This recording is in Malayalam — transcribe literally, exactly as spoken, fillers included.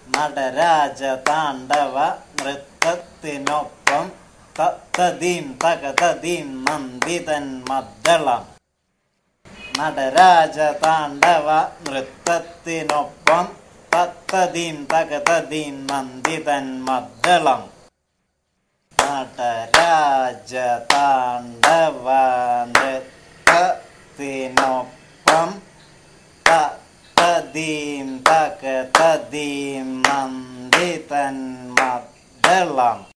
നടരാജ താണ്ഡവ നൃത്തത്തിനൊപ്പം തത്തദീം തകതദീം നന്ദിതൻ മദ്ദളം. നടരാജ താണ്ഡവ നൃത്തത്തിനൊപ്പം തത്തദീം തകതദീം നന്ദിതൻ മദ്ദളം. നടരാജ താണ്ഡവ നൃത്തത്തിനൊപ്പം തത്തദീം തകതദീം നന്ദിതൻ മദ്ദളം.